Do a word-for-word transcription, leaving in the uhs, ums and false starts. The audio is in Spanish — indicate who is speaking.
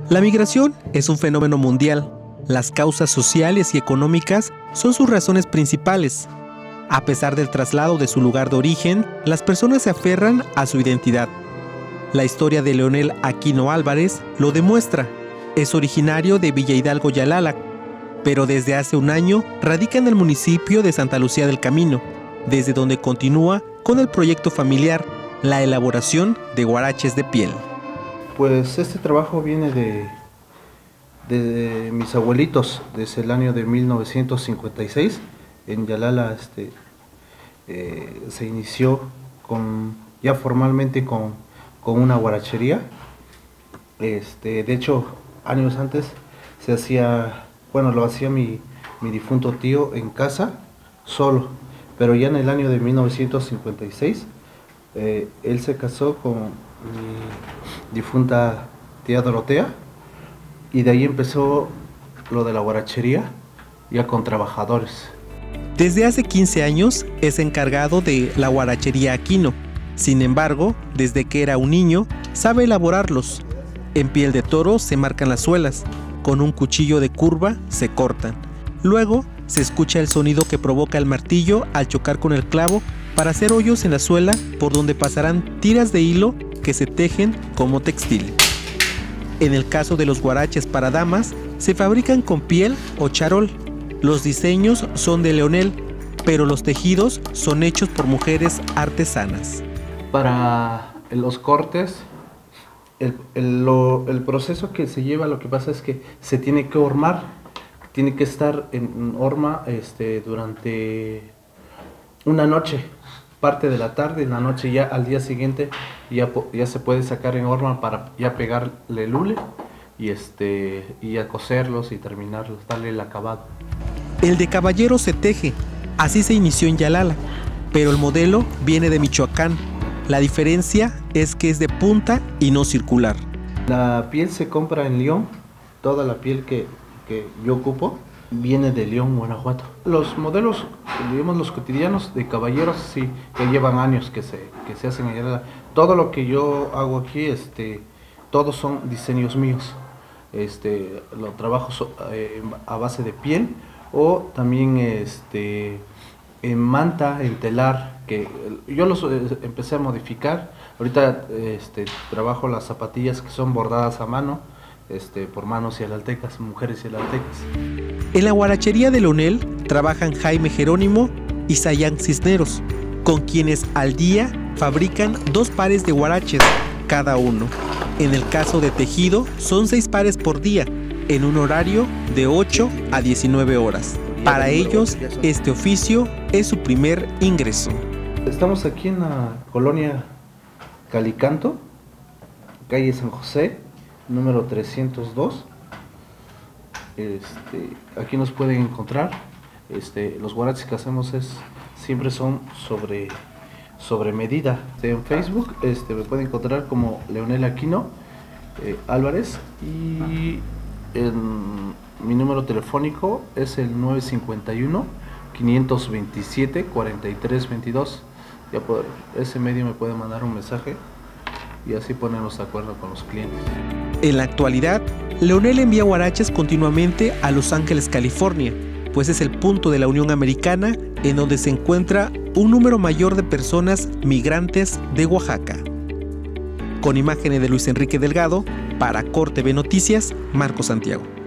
Speaker 1: La migración es un fenómeno mundial. Las causas sociales y económicas son sus razones principales. A pesar del traslado de su lugar de origen, las personas se aferran a su identidad. La historia de Leonel Aquino Álvarez lo demuestra. Es originario de Villa Hidalgo, Yalala, pero desde hace un año radica en el municipio de Santa Lucía del Camino, desde donde continúa con el proyecto familiar, la elaboración de guaraches de piel.
Speaker 2: Pues este trabajo viene de, de mis abuelitos desde el año de mil novecientos cincuenta y seis. En Yalala este, eh, se inició con, ya formalmente con, con una guarachería. Este, de hecho, años antes se hacía, bueno, lo hacía mi, mi difunto tío en casa, solo. Pero ya en el año de mil novecientos cincuenta y seis, eh, él se casó con mi difunta tía Dorotea, y de ahí empezó lo de la guarachería, ya con trabajadores.
Speaker 1: Desde hace quince años es encargado de la guarachería Aquino. Sin embargo, desde que era un niño, sabe elaborarlos. En piel de toro se marcan las suelas, con un cuchillo de curva se cortan. Luego se escucha el sonido que provoca el martillo al chocar con el clavo para hacer hoyos en la suela por donde pasarán tiras de hilo que se tejen como textil. En el caso de los guaraches para damas, se fabrican con piel o charol. Los diseños son de Leonel, pero los tejidos son hechos por mujeres artesanas.
Speaker 2: Para los cortes, el, el, lo, el proceso que se lleva, lo que pasa es que se tiene que hormar, tiene que estar en horma este, durante una noche, parte de la tarde, en la noche, ya al día siguiente ya, ya se puede sacar en horma para ya pegarle el hule y, este, y ya coserlos y terminarlos, darle el acabado.
Speaker 1: El de caballero se teje, así se inició en Yalala, pero el modelo viene de Michoacán. La diferencia es que es de punta y no circular.
Speaker 2: La piel se compra en León, toda la piel que, que yo ocupo viene de León, Guanajuato. Los modelos, digamos los cotidianos de caballeros, sí, que llevan años que se, que se hacen allá. Todo lo que yo hago aquí, este, todos son diseños míos. Este, lo trabajo eh, a base de piel o también este, en manta, en telar, que yo los eh, empecé a modificar. Ahorita este, trabajo las zapatillas que son bordadas a mano, este, por manos cialaltecas, mujeres cialaltecas.
Speaker 1: En la guarachería de Leonel trabajan Jaime Jerónimo y Sayán Cisneros, con quienes al día fabrican dos pares de guaraches cada uno. En el caso de tejido son seis pares por día, en un horario de ocho a diecinueve horas. Para ellos, este oficio es su primer ingreso.
Speaker 2: Estamos aquí en la colonia Calicanto, calle San José, número trescientos dos. Este, aquí nos pueden encontrar. Este, los guaraches que hacemos es, siempre son sobre, sobre medida. En Facebook este, me pueden encontrar como Leonel Aquino eh, Álvarez, y en, mi número telefónico es el nueve cinco uno, cinco dos siete, cuatro tres dos dos. Ya por ese medio me pueden mandar un mensaje y así ponernos de acuerdo con los clientes.
Speaker 1: En la actualidad, Leonel envía guaraches continuamente a Los Ángeles, California, pues es el punto de la Unión Americana en donde se encuentra un número mayor de personas migrantes de Oaxaca. Con imágenes de Luis Enrique Delgado, para Cor T V Noticias, Marco Santiago.